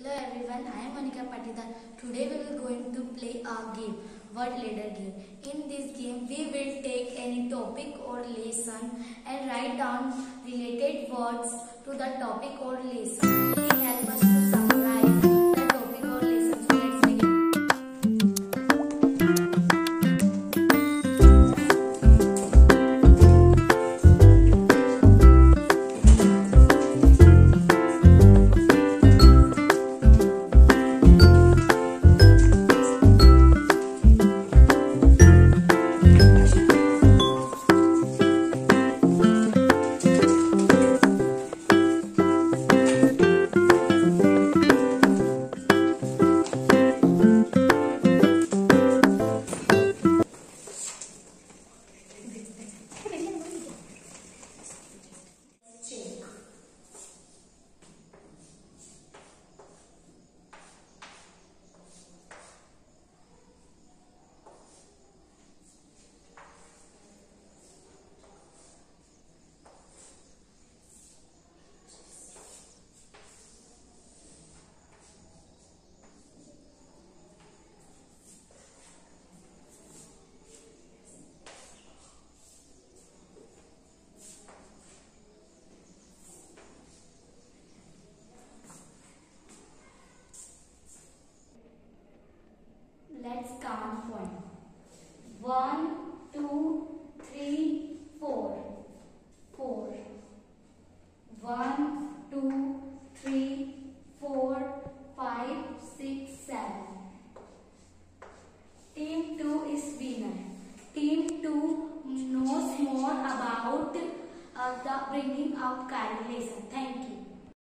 Hello everyone, I am Monica Patidar. Today we will going to play a game, word ladder game. In this game, we will take any topic or lesson and write down related words to the topic or lesson. It helps us to summarize the topic or lesson. So let's begin. Let's count one. 1, 2, 3, 4. 4. 1, 2, 3, 4, 5, 6, 7. Team 2 is winner. Team 2 knows more about the bringing up calculation.